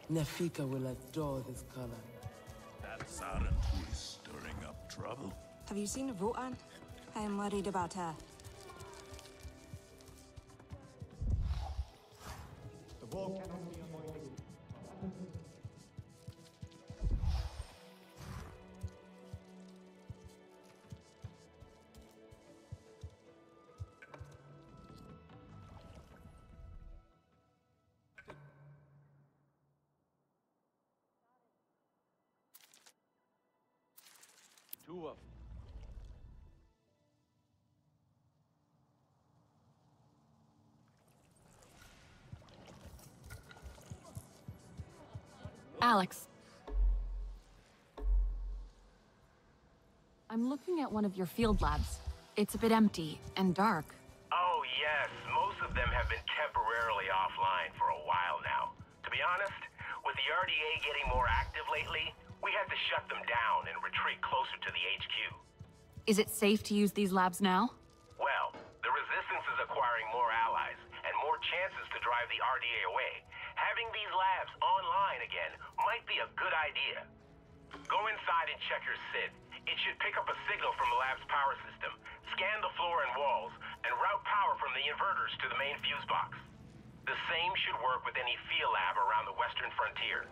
Nefika will adore this color. That Saran who is stirring up trouble? Have you seen Votan? I am worried about her. The wall cannot be avoided. Two of them. Alex. I'm looking at one of your field labs. It's a bit empty and dark. Oh yes, most of them have been temporarily offline for a while now. To be honest, with the RDA getting more active lately, we had to shut them down and retreat closer to the HQ. Is it safe to use these labs now? Well, the Resistance is acquiring more allies and more chances to drive the RDA away. Having these labs online again might be a good idea. Go inside and check your SID. It should pick up a signal from the lab's power system, scan the floor and walls, and route power from the inverters to the main fuse box. The same should work with any field lab around the western frontier.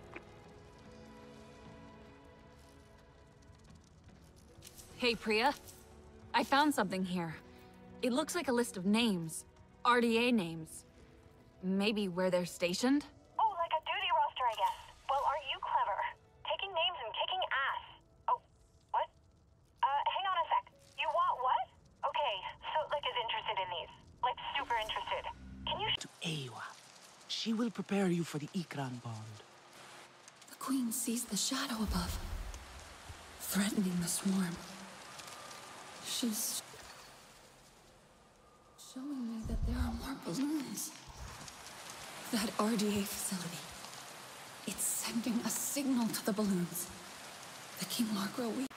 Hey, Priya. I found something here. It looks like a list of names. RDA names. Maybe where they're stationed? Oh, like a duty roster, I guess. Well, aren't you clever? Taking names and kicking ass. Oh, what? Hang on a sec. You want what? Okay, Sootlik is interested in these. Like, super interested. Can you To Eywa. She will prepare you for the Ikran bond. The Queen sees the shadow above, threatening the swarm. She's showing me that there are more balloons. That RDA facility. It's sending a signal to the balloons. The King Largro we...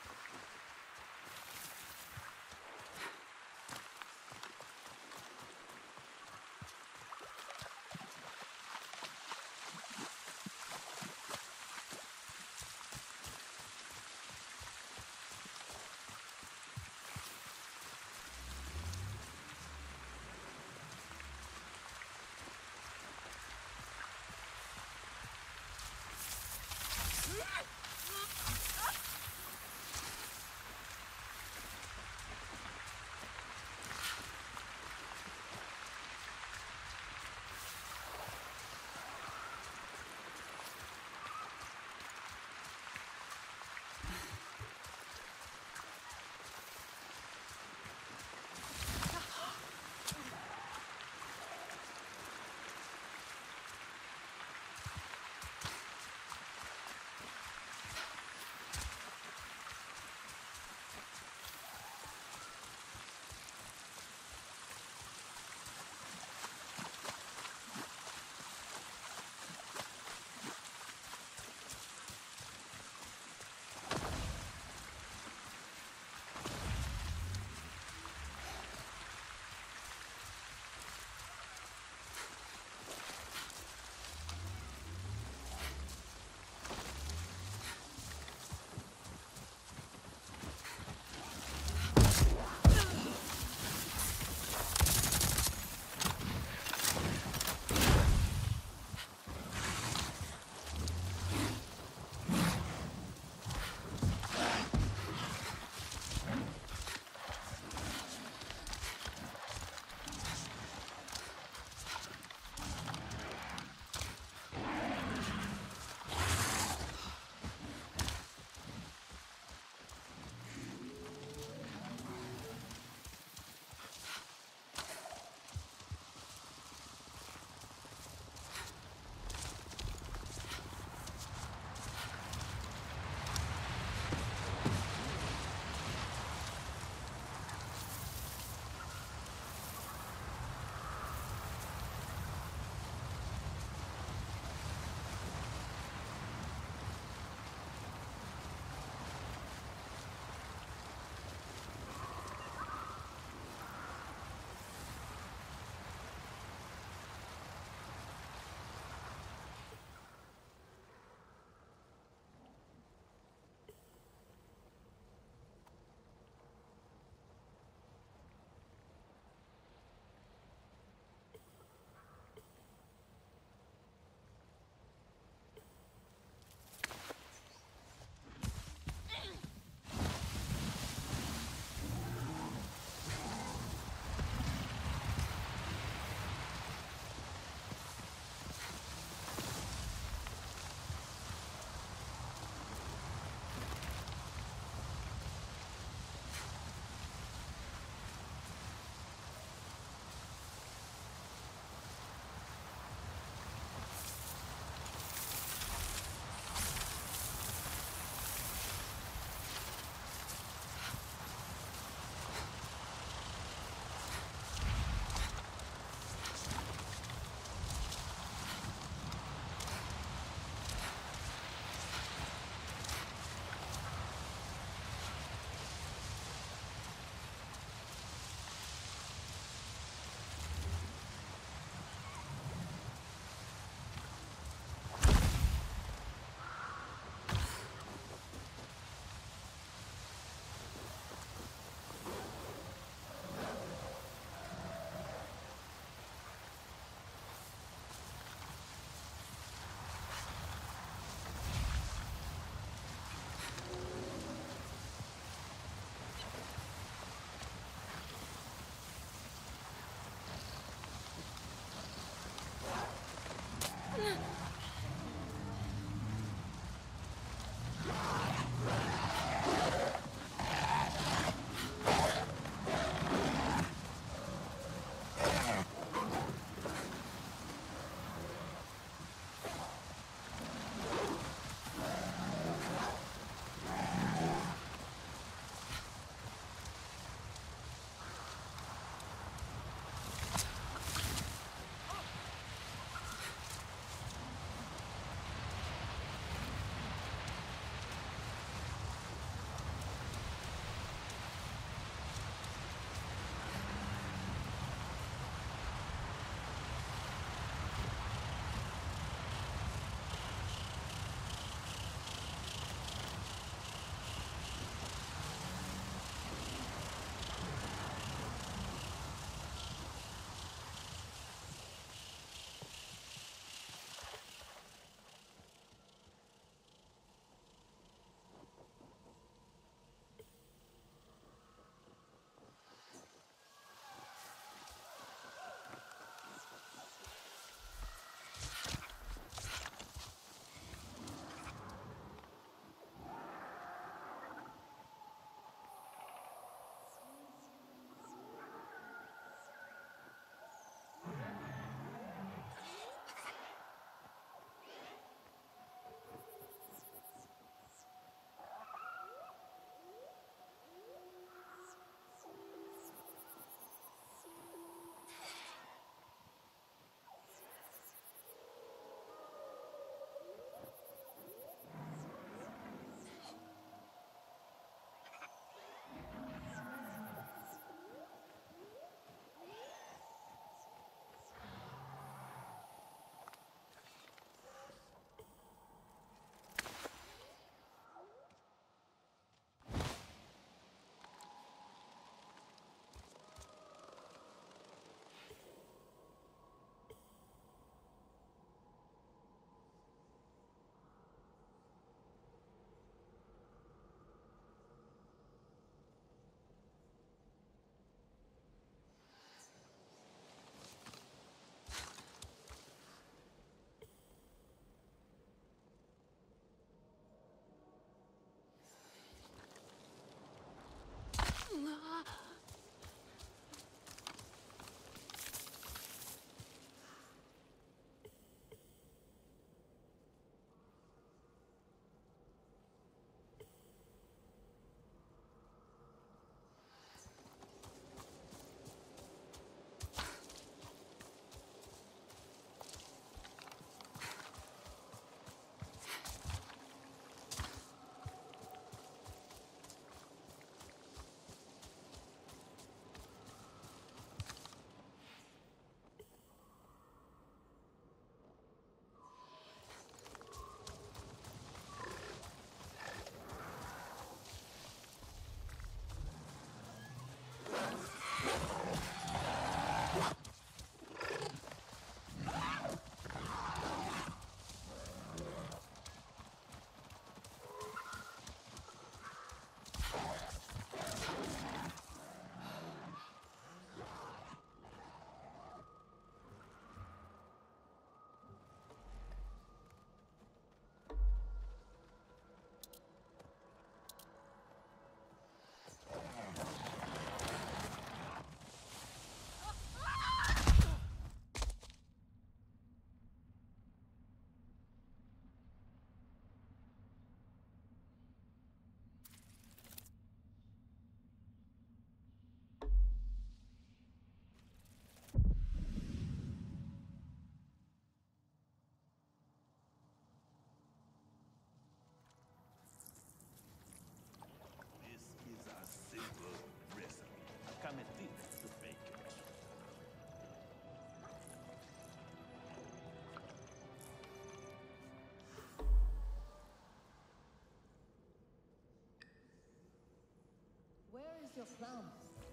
Where is your plan?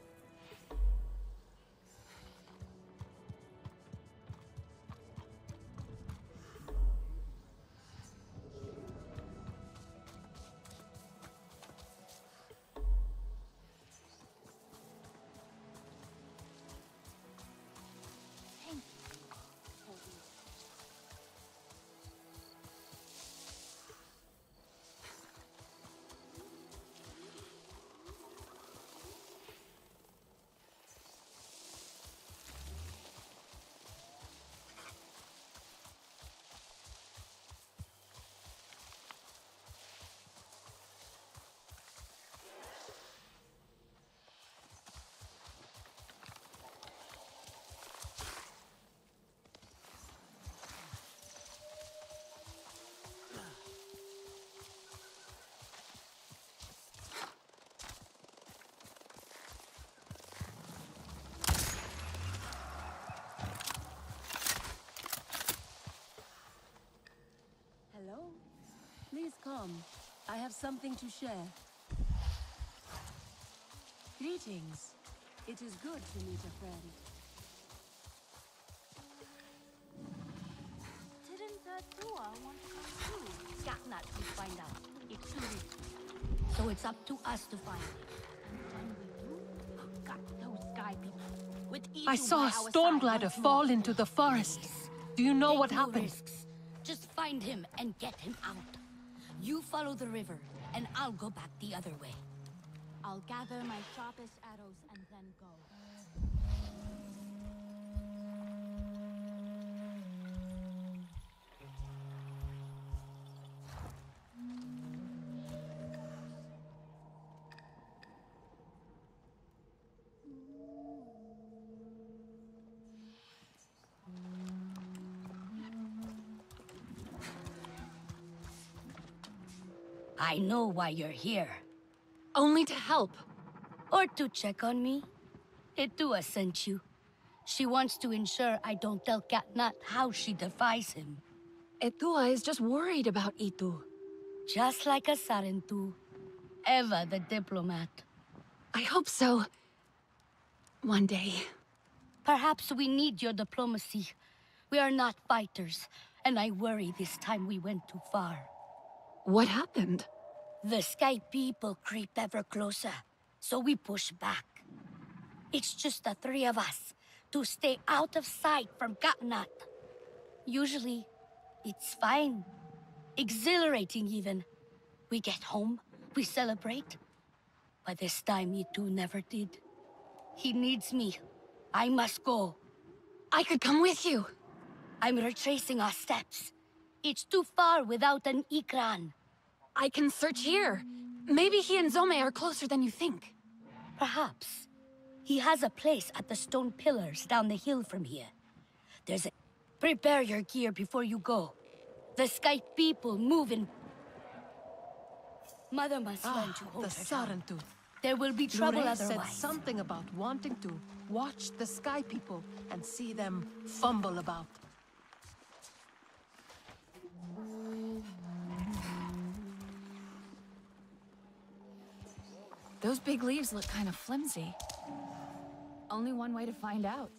Hello? Please come. I have something to share. Greetings. It is good to meet a friend. Didn't Dua want to come too? Gatnat will find out. It's too risky. So it's up to us to find it. And when we do, got those sky people. With I saw a Stormglider fall into the forest. Do you know what happened? Risks. Just find him and get him out. You follow the river, and I'll go back the other way. I'll gather my sharpest arrows and then go. I know why you're here. Only to help. Or to check on me. Etua sent you. She wants to ensure I don't tell Gatnat how she defies him. Etua is just worried about Itu. Just like a Sarentu. Eva the diplomat. I hope so. One day. Perhaps we need your diplomacy. We are not fighters, and I worry this time we went too far. What happened? The Sky people creep ever closer, so we push back. It's just the three of us, to stay out of sight from Gatnat. Usually, it's fine. Exhilarating even. We get home, we celebrate. But this time Itu never did. He needs me. I must go. I could come with you. I'm retracing our steps. It's too far without an Ikran. I can search here. Maybe he and Zome are closer than you think. Perhaps. He has a place at the stone pillars down the hill from here. There's a... Prepare your gear before you go. The Sky people move in... Mother must learn to hold the her tongue. Sarentu. There will be trouble Lure otherwise. said something about wanting to watch the Sky people and see them fumble about. Those big leaves look kind of flimsy. Only one way to find out.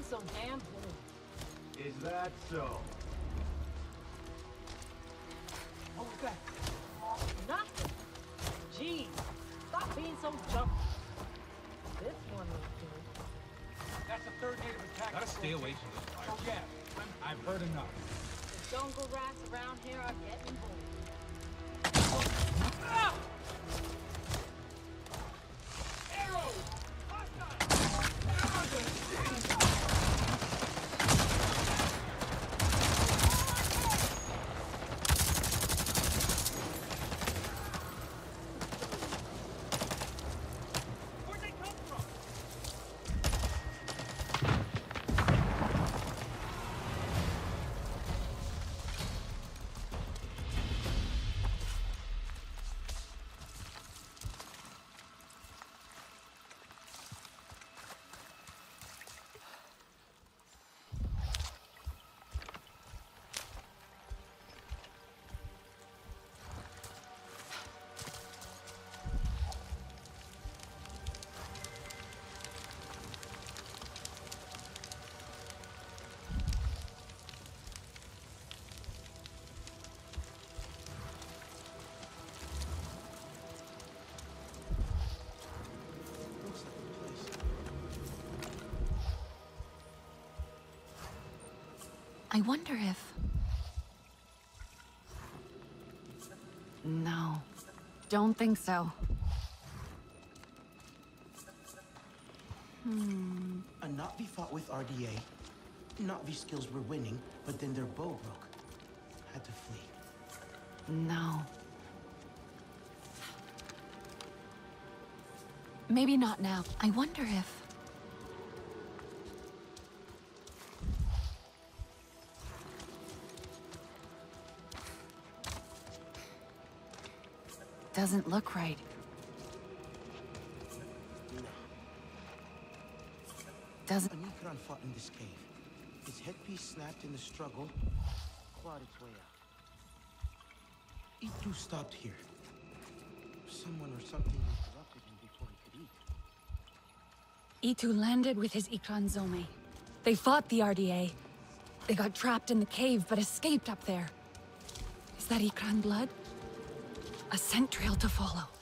so damn good. Is that so? Oh, God. Nothing. Gee, stop being so jumpy. This one looks good. That's the third native attack. Gotta stay away from this fire. Oh, yeah. I've heard enough. The jungle rats around here are getting bored. I wonder if... No. Don't think so. A Na'vi fought with RDA. Na'vi skills were winning, but then their bow broke. Had to flee. No. Maybe not now. I wonder if... Doesn't look right. Doesn't... An Ikran fought in this cave. His headpiece snapped in the struggle, clawed its way out. Itu stopped here. Someone or something interrupted him before he could eat. Itu landed with his Ikran Zome. They fought the RDA. They got trapped in the cave, but escaped up there. Is that Ikran blood? A scent trail to follow.